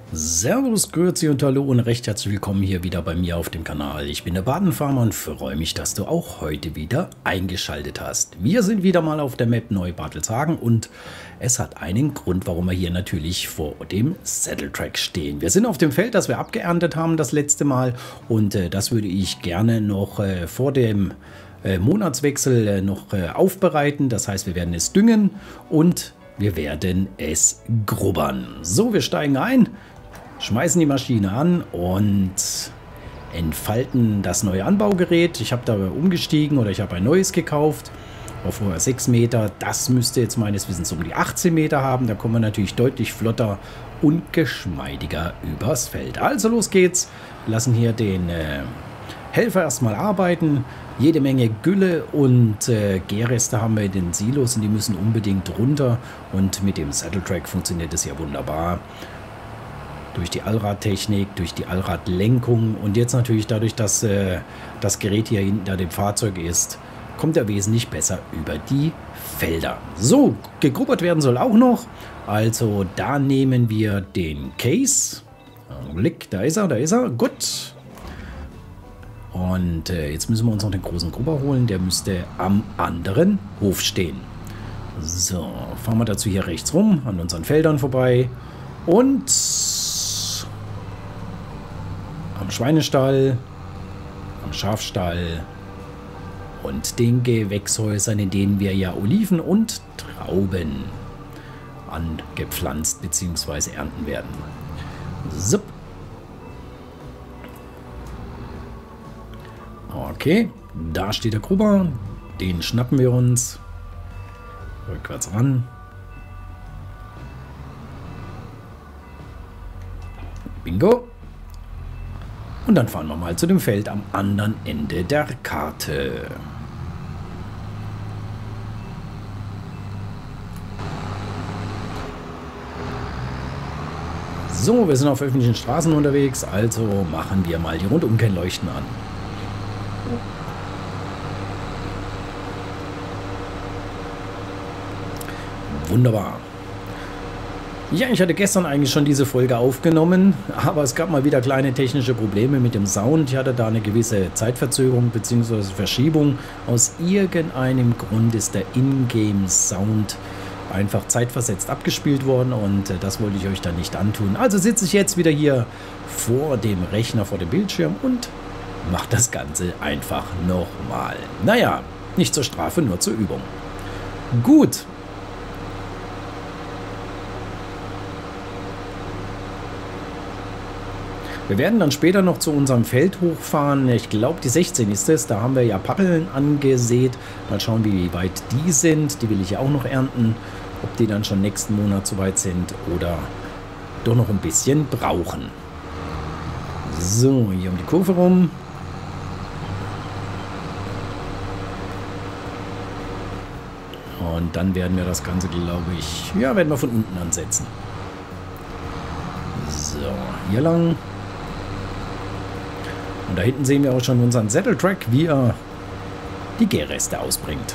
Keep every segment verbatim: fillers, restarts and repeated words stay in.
Servus, Grüezi und Hallo und recht herzlich willkommen hier wieder bei mir auf dem Kanal. Ich bin der Badenfarmer und freue mich, dass du auch heute wieder eingeschaltet hast. Wir sind wieder mal auf der Map Neu-Bartelshagen und es hat einen Grund, warum wir hier natürlich vor dem Saddle Track stehen. Wir sind auf dem Feld, das wir abgeerntet haben das letzte Mal und äh, das würde ich gerne noch äh, vor dem äh, Monatswechsel äh, noch äh, aufbereiten. Das heißt, wir werden es düngen und wir werden es grubbern. So, wir steigen ein. Schmeißen die Maschine an und entfalten das neue Anbaugerät. Ich habe da umgestiegen oder ich habe ein neues gekauft. Auf vorher sechs Meter. Das müsste jetzt meines Wissens um die achtzehn Meter haben. Da kommen wir natürlich deutlich flotter und geschmeidiger übers Feld. Also los geht's. Wir lassen hier den äh, Helfer erstmal arbeiten. Jede Menge Gülle und äh, Gärreste haben wir in den Silos und die müssen unbedingt runter. Und mit dem Saddle Track funktioniert es ja wunderbar. Durch die Allradtechnik, durch die Allradlenkung und jetzt natürlich dadurch, dass äh, das Gerät hier hinter dem Fahrzeug ist, kommt er wesentlich besser über die Felder. So, gegrubbert werden soll auch noch. Also da nehmen wir den Case. Augenblick, da ist er, da ist er. Gut. Und äh, jetzt müssen wir uns noch den großen Grubber holen. Der müsste am anderen Hof stehen. So, fahren wir dazu hier rechts rum, an unseren Feldern vorbei. Und am Schweinestall, am Schafstall und den Gewächshäusern, in denen wir ja Oliven und Trauben angepflanzt bzw. ernten werden. Zup. Okay, da steht der Grubber, den schnappen wir uns. Rückwärts ran. Bingo. Und dann fahren wir mal zu dem Feld am anderen Ende der Karte. So, wir sind auf öffentlichen Straßen unterwegs, also machen wir mal die Rundumkennleuchten an. Wunderbar. Ja, ich hatte gestern eigentlich schon diese Folge aufgenommen, aber es gab mal wieder kleine technische Probleme mit dem Sound. Ich hatte da eine gewisse Zeitverzögerung bzw. Verschiebung. Aus irgendeinem Grund ist der Ingame-Sound einfach zeitversetzt abgespielt worden und das wollte ich euch dann nicht antun. Also sitze ich jetzt wieder hier vor dem Rechner, vor dem Bildschirm und mache das Ganze einfach nochmal. Naja, nicht zur Strafe, nur zur Übung. Gut. Wir werden dann später noch zu unserem Feld hochfahren. Ich glaube, die sechzehn ist es. Da haben wir ja Pappeln angesät. Mal schauen, wie weit die sind. Die will ich ja auch noch ernten. Ob die dann schon nächsten Monat so weit sind oder doch noch ein bisschen brauchen. So, hier um die Kurve rum. Und dann werden wir das Ganze, glaube ich, ja, werden wir von unten ansetzen. So, hier lang. Und da hinten sehen wir auch schon unseren Saddle Track, wie er die Gärreste ausbringt.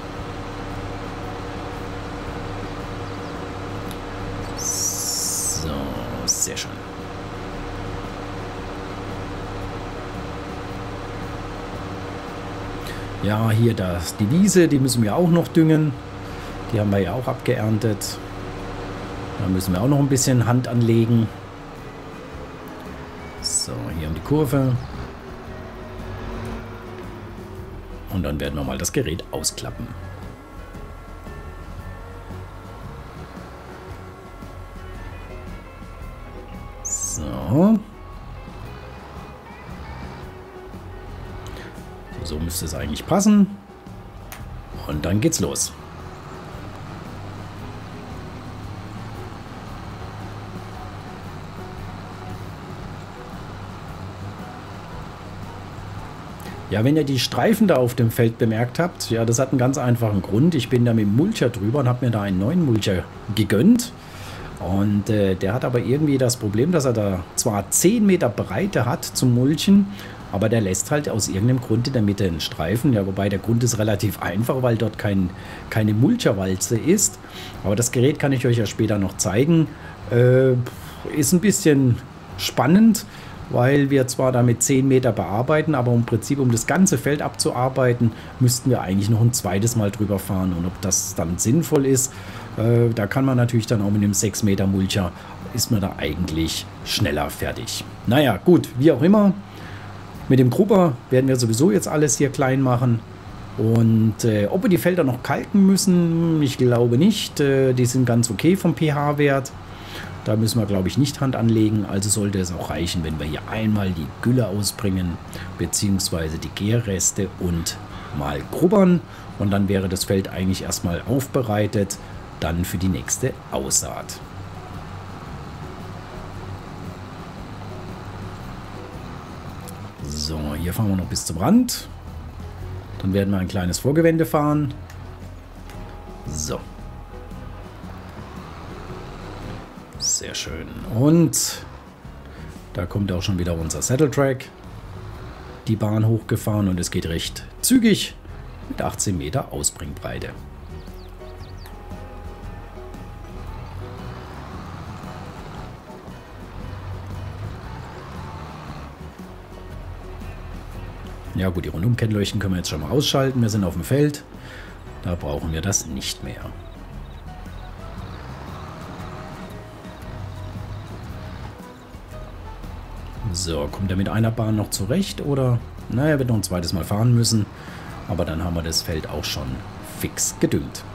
So, sehr schön. Ja, hier das, die Wiese, die müssen wir auch noch düngen. Die haben wir ja auch abgeerntet. Da müssen wir auch noch ein bisschen Hand anlegen. So, hier um die Kurve. Und dann werden wir mal das Gerät ausklappen. So. So müsste es eigentlich passen. Und dann geht's los. Ja, wenn ihr die Streifen da auf dem Feld bemerkt habt, ja, das hat einen ganz einfachen Grund. Ich bin da mit dem Mulcher drüber und habe mir da einen neuen Mulcher gegönnt. Und äh, der hat aber irgendwie das Problem, dass er da zwar zehn Meter Breite hat zum Mulchen, aber der lässt halt aus irgendeinem Grund in der Mitte einen Streifen. Ja, wobei der Grund ist relativ einfach, weil dort kein, keine Mulcherwalze ist. Aber das Gerät kann ich euch ja später noch zeigen. Äh, ist ein bisschen spannend, weil wir zwar damit zehn Meter bearbeiten, aber im Prinzip, um das ganze Feld abzuarbeiten, müssten wir eigentlich noch ein zweites Mal drüber fahren. Und ob das dann sinnvoll ist, äh, da kann man natürlich dann auch mit einem sechs Meter Mulcher, ist man da eigentlich schneller fertig. Naja, gut, wie auch immer. Mit dem Grubber werden wir sowieso jetzt alles hier klein machen. Und äh, ob wir die Felder noch kalken müssen, ich glaube nicht. Äh, die sind ganz okay vom pH-Wert. Da müssen wir, glaube ich, nicht Hand anlegen. Also sollte es auch reichen, wenn wir hier einmal die Gülle ausbringen, beziehungsweise die Gärreste und mal grubbern. Und dann wäre das Feld eigentlich erstmal aufbereitet, dann für die nächste Aussaat. So, hier fahren wir noch bis zum Rand. Dann werden wir ein kleines Vorgewende fahren. So. Sehr schön. Und da kommt auch schon wieder unser Saddle Track. Die Bahn hochgefahren und es geht recht zügig mit achtzehn Meter Ausbringbreite. Ja gut, die Rundumkennleuchten können wir jetzt schon mal ausschalten. Wir sind auf dem Feld. Da brauchen wir das nicht mehr. So, kommt er mit einer Bahn noch zurecht oder? Naja, er wird noch ein zweites Mal fahren müssen. Aber dann haben wir das Feld auch schon fix gedüngt.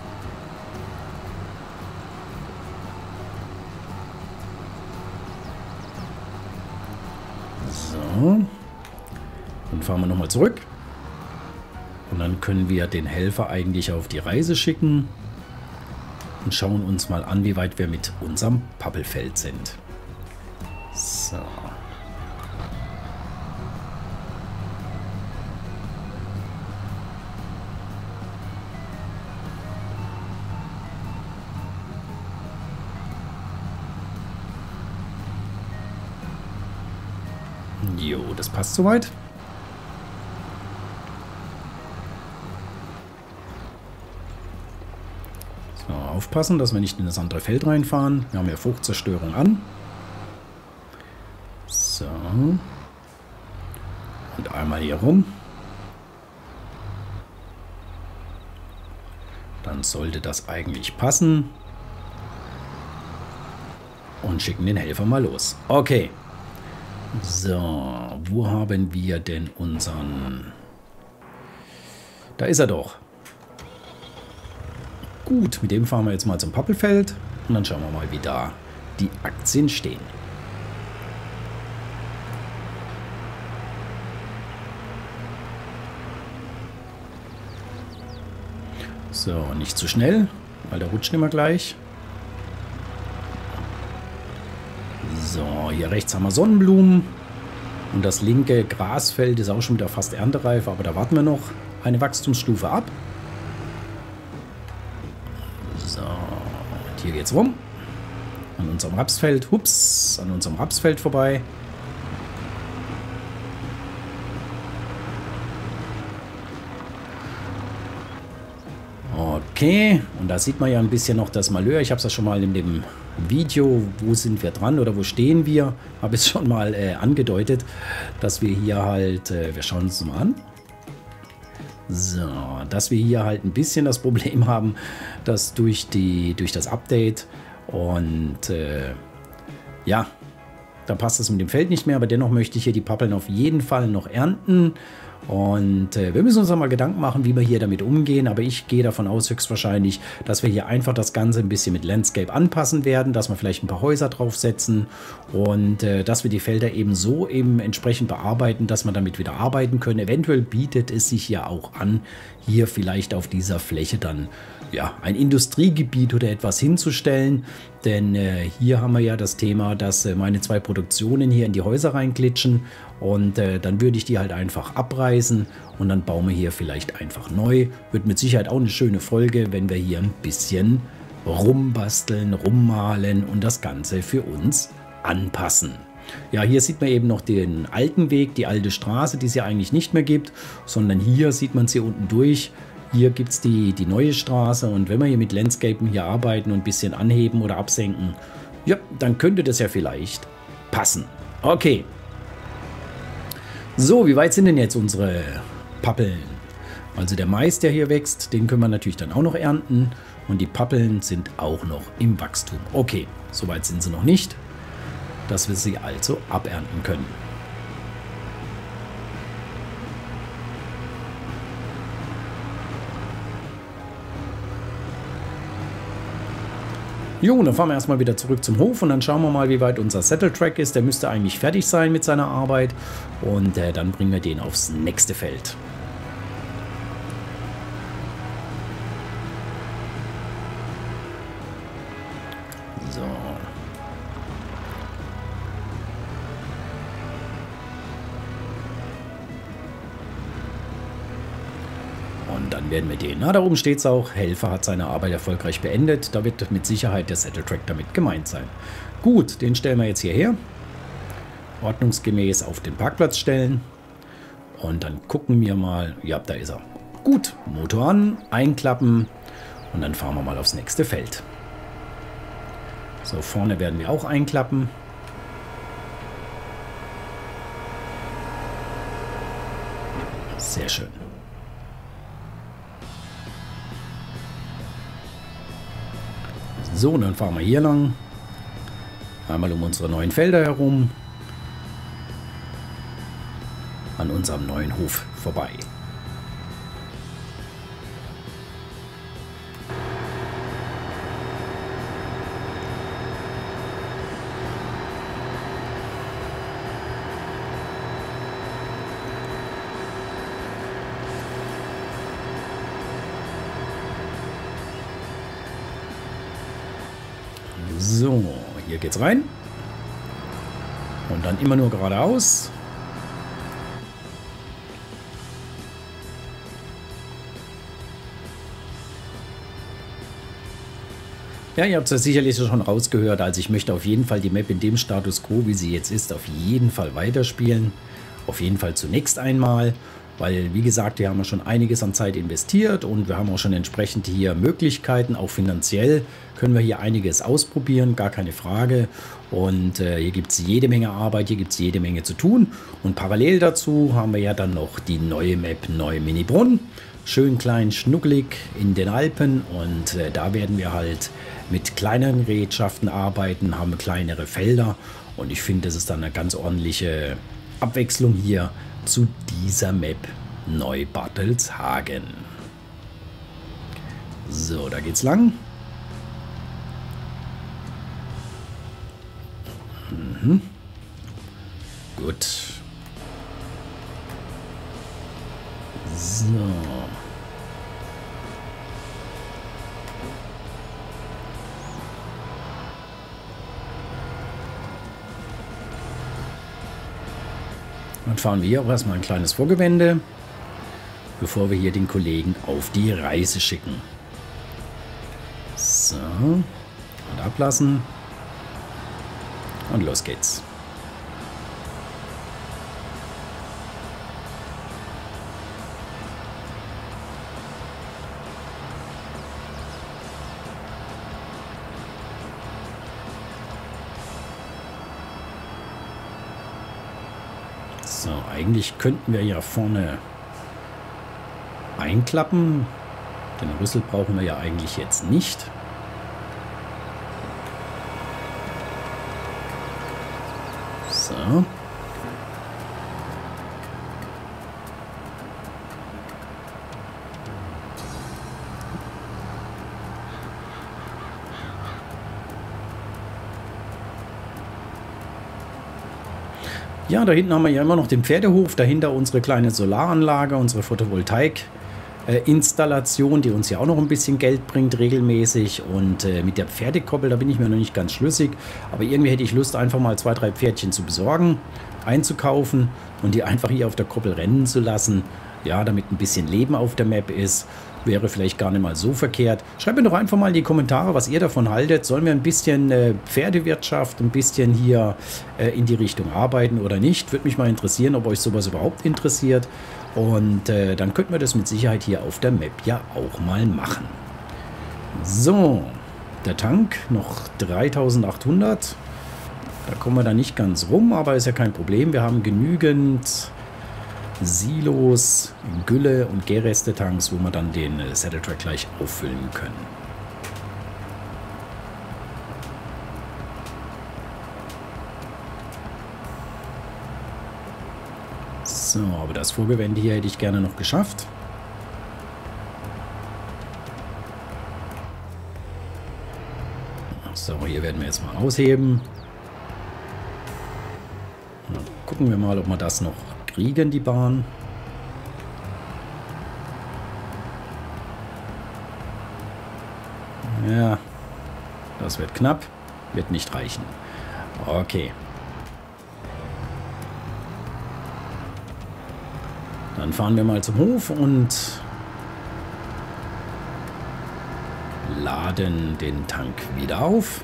So. Dann fahren wir nochmal zurück. Und dann können wir den Helfer eigentlich auf die Reise schicken. Und schauen uns mal an, wie weit wir mit unserem Pappelfeld sind. So. Jo, das passt soweit. So, aufpassen, dass wir nicht in das andere Feld reinfahren. Wir haben ja Fruchtzerstörung an. So. Und einmal hier rum. Dann sollte das eigentlich passen. Und schicken den Helfer mal los. Okay. So, wo haben wir denn unseren... Da ist er doch. Gut, mit dem fahren wir jetzt mal zum Pappelfeld. Und dann schauen wir mal, wie da die Aktien stehen. So, nicht zu schnell, weil der rutscht immer gleich. So, hier rechts haben wir Sonnenblumen. Und das linke Grasfeld ist auch schon wieder fast erntereif, aber da warten wir noch eine Wachstumsstufe ab. So, und hier geht's rum. An unserem Rapsfeld, hups, an unserem Rapsfeld vorbei. Okay, und da sieht man ja ein bisschen noch das Malheur. Ich habe es ja schon mal in dem Video, wo sind wir dran oder wo stehen wir, habe es schon mal äh, angedeutet, dass wir hier halt, äh, wir schauen uns mal an, so, dass wir hier halt ein bisschen das Problem haben, dass durch, die, durch das Update und äh, ja, da passt es mit dem Feld nicht mehr, aber dennoch möchte ich hier die Pappeln auf jeden Fall noch ernten. Und äh, wir müssen uns mal Gedanken machen, wie wir hier damit umgehen. Aber ich gehe davon aus, höchstwahrscheinlich, dass wir hier einfach das Ganze ein bisschen mit Landscape anpassen werden, dass wir vielleicht ein paar Häuser draufsetzen und äh, dass wir die Felder eben so eben entsprechend bearbeiten, dass wir damit wieder arbeiten können. Eventuell bietet es sich ja auch an, hier vielleicht auf dieser Fläche dann ja ein Industriegebiet oder etwas hinzustellen. Denn äh, hier haben wir ja das Thema, dass äh, meine zwei Produktionen hier in die Häuser reinglitschen. Und äh, dann würde ich die halt einfach abreißen und dann bauen wir hier vielleicht einfach neu. Wird mit Sicherheit auch eine schöne Folge, wenn wir hier ein bisschen rumbasteln, rummalen und das Ganze für uns anpassen. Ja, hier sieht man eben noch den alten Weg, die alte Straße, die es ja eigentlich nicht mehr gibt, sondern hier sieht man sie unten durch. Hier gibt es die, die neue Straße und wenn wir hier mit Landscapen hier arbeiten und ein bisschen anheben oder absenken, Ja, dann könnte das ja vielleicht passen. Okay. So, wie weit sind denn jetzt unsere Pappeln? Also der Mais, der hier wächst, den können wir natürlich dann auch noch ernten. Und die Pappeln sind auch noch im Wachstum. Okay, soweit sind sie noch nicht, dass wir sie also abernten können. Jo, dann fahren wir erstmal wieder zurück zum Hof und dann schauen wir mal, wie weit unser Satteltrack ist. Der müsste eigentlich fertig sein mit seiner Arbeit und äh, dann bringen wir den aufs nächste Feld. So. Und dann werden wir den, na da oben steht es auch, Helfer hat seine Arbeit erfolgreich beendet. Da wird mit Sicherheit der Saddletrack damit gemeint sein. Gut, den stellen wir jetzt hierher. Ordnungsgemäß auf den Parkplatz stellen. Und dann gucken wir mal, ja, da ist er. Gut, Motor an, einklappen und dann fahren wir mal aufs nächste Feld. So, vorne werden wir auch einklappen. Sehr schön. So, und dann fahren wir hier lang. Einmal um unsere neuen Felder herum. An unserem neuen Hof vorbei. So, hier geht's rein. Und dann immer nur geradeaus. Ja, ihr habt es ja sicherlich schon rausgehört. Also ich möchte auf jeden Fall die Map in dem Status Quo, wie sie jetzt ist, auf jeden Fall weiterspielen. Auf jeden Fall zunächst einmal. Weil, wie gesagt, wir haben ja schon einiges an Zeit investiert und wir haben auch schon entsprechend hier Möglichkeiten, auch finanziell können wir hier einiges ausprobieren, gar keine Frage. Und äh, hier gibt es jede Menge Arbeit, hier gibt es jede Menge zu tun. Und parallel dazu haben wir ja dann noch die neue Map Neu-Minibrunn. Schön klein, schnuckelig in den Alpen und äh, da werden wir halt mit kleineren Gerätschaften arbeiten, haben kleinere Felder. Und ich finde, das ist dann eine ganz ordentliche Abwechslung hier zu dieser Map Neu-Bartelshagen. So, da geht's lang. Mhm. Gut. So. Dann fahren wir auch erstmal ein kleines Vorgewende, bevor wir hier den Kollegen auf die Reise schicken. So, und ablassen. Und los geht's. So, eigentlich könnten wir ja vorne einklappen. Den Rüssel brauchen wir ja eigentlich jetzt nicht. So. Ja, da hinten haben wir ja immer noch den Pferdehof, dahinter unsere kleine Solaranlage, unsere Photovoltaik-Installation, die uns ja auch noch ein bisschen Geld bringt regelmäßig. Und äh, mit der Pferdekoppel, da bin ich mir noch nicht ganz schlüssig, aber irgendwie hätte ich Lust, einfach mal zwei, drei Pferdchen zu besorgen, einzukaufen und die einfach hier auf der Koppel rennen zu lassen. Ja, damit ein bisschen Leben auf der Map ist. Wäre vielleicht gar nicht mal so verkehrt. Schreibt mir doch einfach mal in die Kommentare, was ihr davon haltet. Sollen wir ein bisschen äh, Pferdewirtschaft, ein bisschen hier äh, in die Richtung arbeiten oder nicht? Würde mich mal interessieren, ob euch sowas überhaupt interessiert. Und äh, dann könnten wir das mit Sicherheit hier auf der Map ja auch mal machen. So, der Tank, noch dreitausendachthundert. Da kommen wir da nicht ganz rum, aber ist ja kein Problem. Wir haben genügend Silos, Gülle und Gärreste-Tanks, wo wir dann den Saddle Track gleich auffüllen können. So, aber das Vorgewende hier hätte ich gerne noch geschafft. So, hier werden wir jetzt mal ausheben. Dann gucken wir mal, ob wir das noch kriegen, die Bahn. Ja, das wird knapp. Wird nicht reichen. Okay. Dann fahren wir mal zum Hof und laden den Tank wieder auf.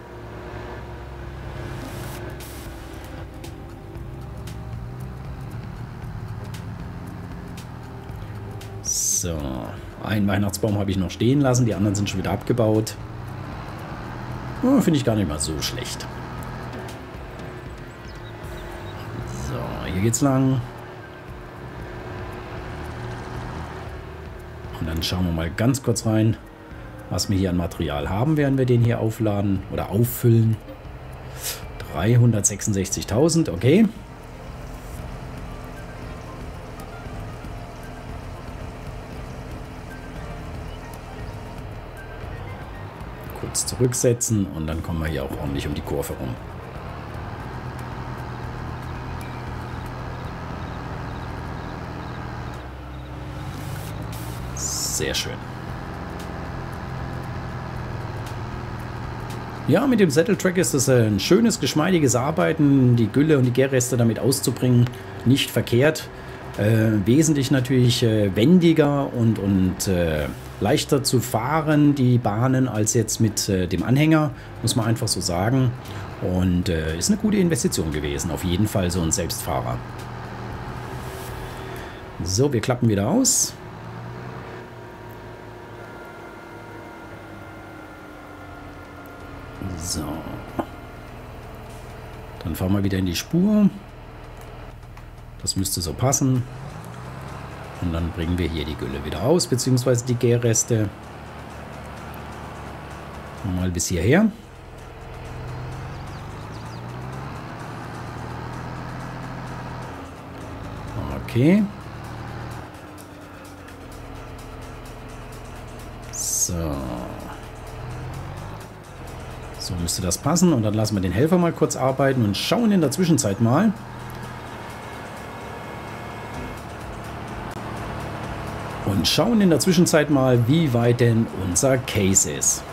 So, einen Weihnachtsbaum habe ich noch stehen lassen, die anderen sind schon wieder abgebaut. Oh, finde ich gar nicht mal so schlecht. So, hier geht's lang. Und dann schauen wir mal ganz kurz rein, was wir hier an Material haben, während wir den hier aufladen oder auffüllen. dreihundertsechsundsechzigtausend, okay. Kurz zurücksetzen und dann kommen wir hier auch ordentlich um die Kurve rum. Sehr schön. Ja, mit dem Saddle Track ist es ein schönes, geschmeidiges Arbeiten, die Gülle und die Gärreste damit auszubringen, nicht verkehrt. Äh, wesentlich natürlich äh, wendiger und, und äh, leichter zu fahren, die Bahnen, als jetzt mit äh, dem Anhänger, muss man einfach so sagen. Und äh, ist eine gute Investition gewesen, auf jeden Fall so ein Selbstfahrer. So, wir klappen wieder aus. So. Dann fahren wir wieder in die Spur. Das müsste so passen. Und dann bringen wir hier die Gülle wieder aus, beziehungsweise die Gärreste. Mal bis hierher. Okay. So. So müsste das passen. Und dann lassen wir den Helfer mal kurz arbeiten und schauen in der Zwischenzeit mal. Und schauen in der Zwischenzeit mal, wie weit denn unser Case ist.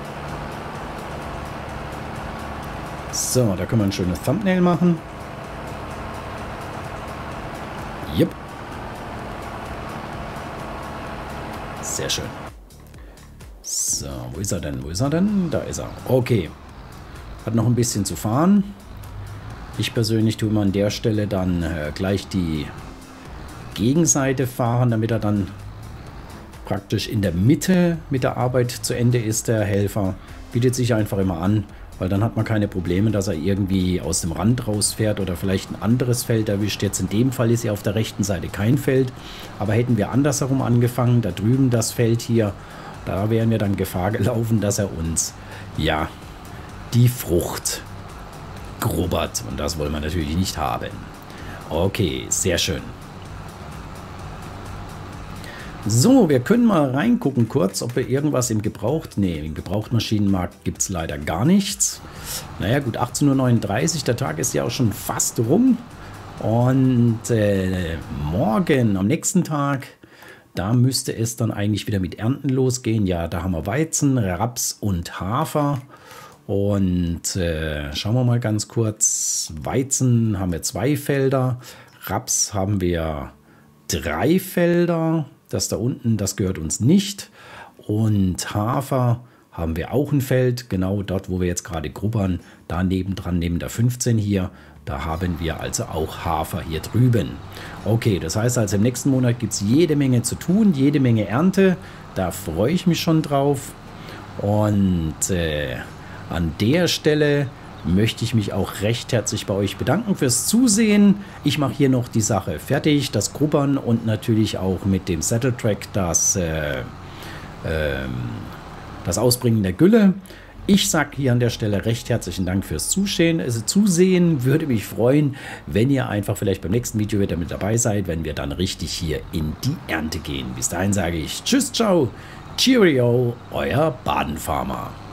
So, da können wir ein schönes Thumbnail machen. Yep. Sehr schön. So, wo ist er denn? Wo ist er denn? Da ist er. Okay. Hat noch ein bisschen zu fahren. Ich persönlich tue mal an der Stelle dann äh, gleich die Gegenseite fahren, damit er dann praktisch in der Mitte mit der Arbeit zu Ende ist, der Helfer. Bietet sich einfach immer an, weil dann hat man keine Probleme, dass er irgendwie aus dem Rand rausfährt oder vielleicht ein anderes Feld erwischt. Jetzt in dem Fall ist ja auf der rechten Seite kein Feld, aber hätten wir andersherum angefangen, da drüben das Feld hier, da wären wir dann Gefahr gelaufen, dass er uns, ja, die Frucht grubbert und das wollen wir natürlich nicht haben. Okay, sehr schön. So, wir können mal reingucken kurz, ob wir irgendwas im Gebraucht... Ne, im Gebrauchtmaschinenmarkt gibt es leider gar nichts. Naja gut, achtzehn Uhr neununddreißig, der Tag ist ja auch schon fast rum. Und äh, morgen, am nächsten Tag, da müsste es dann eigentlich wieder mit Ernten losgehen. Ja, da haben wir Weizen, Raps und Hafer. Und äh, schauen wir mal ganz kurz. Weizen haben wir zwei Felder, Raps haben wir drei Felder. Das da unten, das gehört uns nicht. Und Hafer haben wir auch ein Feld, genau dort, wo wir jetzt gerade grubbern. Da nebendran, neben der fünfzehn hier, da haben wir also auch Hafer hier drüben. Okay, das heißt also im nächsten Monat gibt es jede Menge zu tun, jede Menge Ernte. Da freue ich mich schon drauf. Und äh, an der Stelle möchte ich mich auch recht herzlich bei euch bedanken fürs Zusehen. Ich mache hier noch die Sache fertig, das Grubbern und natürlich auch mit dem Saddle Track das, äh, äh, das Ausbringen der Gülle. Ich sage hier an der Stelle recht herzlichen Dank fürs Zusehen. Also Zusehen würde mich freuen, wenn ihr einfach vielleicht beim nächsten Video wieder mit dabei seid, wenn wir dann richtig hier in die Ernte gehen. Bis dahin sage ich Tschüss, ciao, Cheerio, euer Badenfarmer.